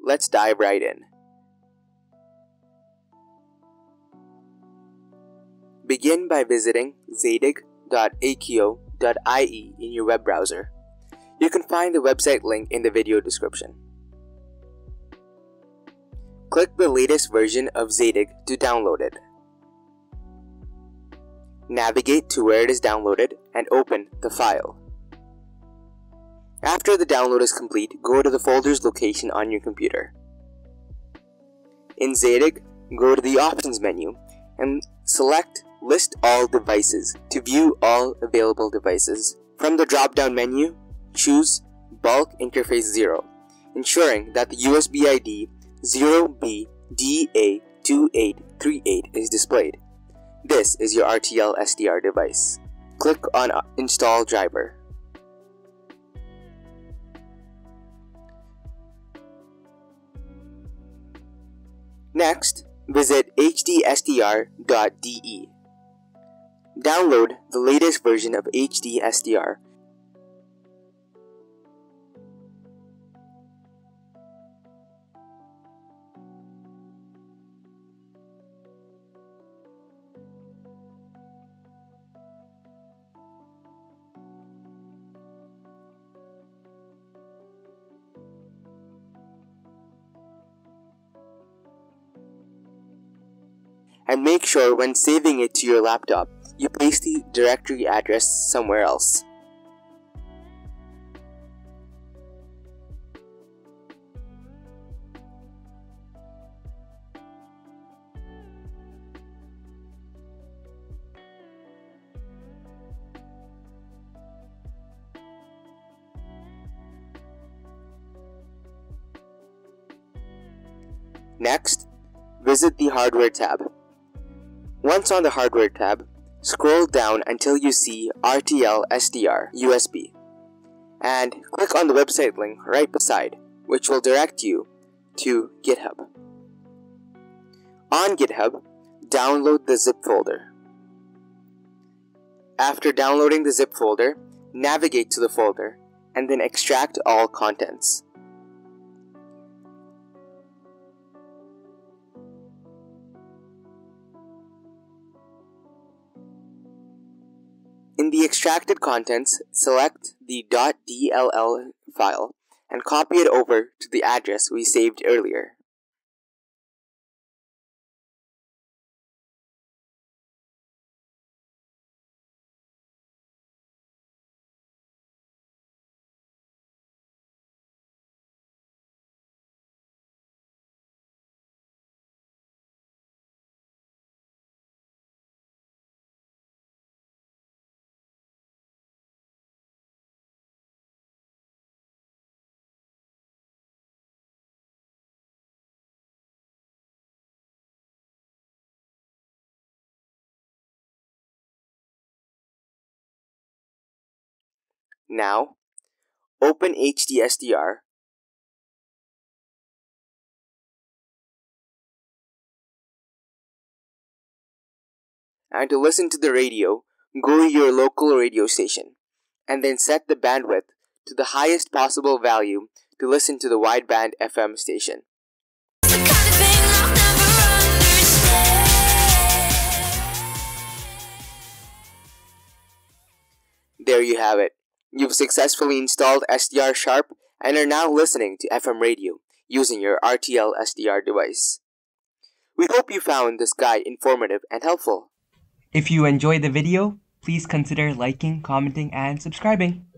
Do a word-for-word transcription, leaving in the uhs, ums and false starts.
let's dive right in. Begin by visiting zadig dot a q o dot i e in your web browser. You can find the website link in the video description. Click the latest version of Zadig to download it. Navigate to where it is downloaded and open the file. After the download is complete, go to the folder's location on your computer. In Zadig, go to the Options menu and select List All Devices to view all available devices. From the drop-down menu, choose Bulk Interface zero, ensuring that the U S B I D zero B D A two eight three eight is displayed. This is your R T L S D R device. Click on Install Driver. Next, visit H D S D R dot D E. Download the latest version of H D S D R. And make sure when saving it to your laptop, you paste the directory address somewhere else. Next, visit the Hardware tab. Once on the Hardware tab, scroll down until you see R T L S D R U S B and click on the website link right beside, which will direct you to GitHub. On GitHub, download the zip folder. After downloading the zip folder, navigate to the folder and then extract all contents. In the extracted contents, select the .dll file and copy it over to the address we saved earlier. Now, open H D S D R and to listen to the radio, go to your local radio station and then set the bandwidth to the highest possible value to listen to the wideband F M station. There you have it. You've successfully installed S D R Sharp and are now listening to F M radio using your R T L S D R device. We hope you found this guide informative and helpful. If you enjoyed the video, please consider liking, commenting, and subscribing.